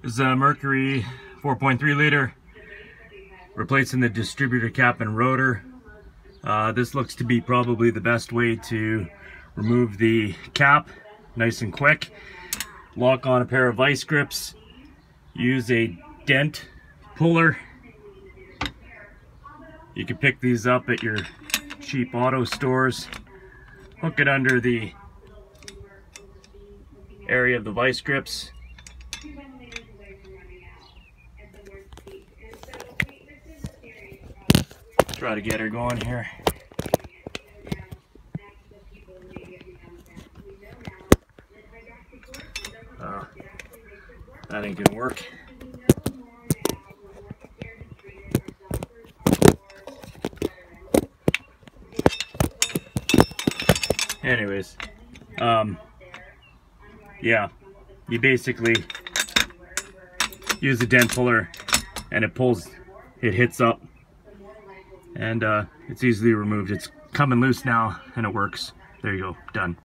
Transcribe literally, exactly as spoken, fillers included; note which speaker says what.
Speaker 1: This is a Mercury four point three liter, replacing the distributor cap and rotor. Uh, this looks to be probably the best way to remove the cap, nice and quick. Lock on a pair of vice grips, use a dent puller. You can pick these up at your cheap auto stores. Hook it under the area of the vice grips. Try to get her going here. Uh, that ain't gonna work. Anyways, um, yeah, you basically use the dent puller and it pulls, it hits up, and uh, it's easily removed. It's coming loose now and it works. There you go, done.